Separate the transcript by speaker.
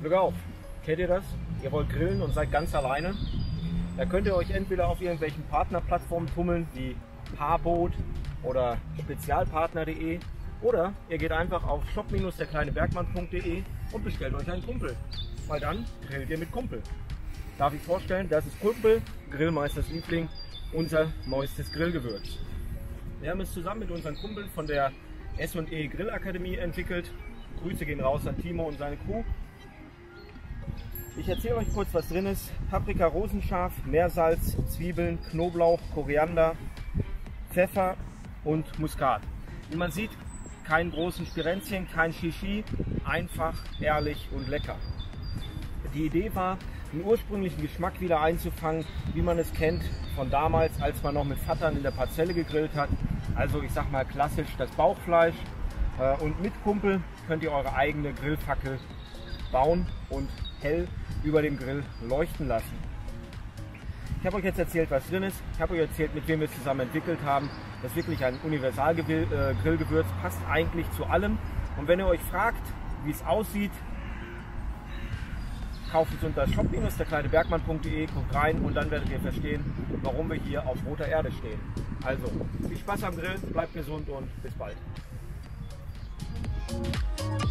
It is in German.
Speaker 1: Glück auf! Kennt ihr das? Ihr wollt grillen und seid ganz alleine? Da könnt ihr euch entweder auf irgendwelchen Partnerplattformen tummeln, wie Paarboot oder spezialpartner.de, oder ihr geht einfach auf shop-derkleinebergmann.de und bestellt euch einen Kumpel. Weil dann grillt ihr mit Kumpel. Darf ich vorstellen, das ist Kumpel, Grillmeisters Liebling, unser neuestes Grillgewürz. Wir haben es zusammen mit unseren Kumpeln von der S&E Grillakademie entwickelt. Grüße gehen raus an Timo und seine Crew. Ich erzähle euch kurz, was drin ist. Paprika rosenscharf, Meersalz, Zwiebeln, Knoblauch, Koriander, Pfeffer und Muskat. Wie man sieht, keinen großen Spirenzchen, kein Shishi, einfach, ehrlich und lecker. Die Idee war, den ursprünglichen Geschmack wieder einzufangen, wie man es kennt von damals, als man noch mit Vatern in der Parzelle gegrillt hat. Also ich sag mal klassisch das Bauchfleisch. Und mit Kumpel könnt ihr eure eigene Grillfackel bauen und hell über dem Grill leuchten lassen. Ich habe euch jetzt erzählt, was drin ist. Ich habe euch erzählt, mit wem wir es zusammen entwickelt haben. Das ist wirklich ein Universal-Grillgewürz, passt eigentlich zu allem. Und wenn ihr euch fragt, wie es aussieht, kauft es unter shop-derkleinebergmann.de, guckt rein und dann werdet ihr verstehen, warum wir hier auf roter Erde stehen. Also, viel Spaß am Grill, bleibt gesund und bis bald.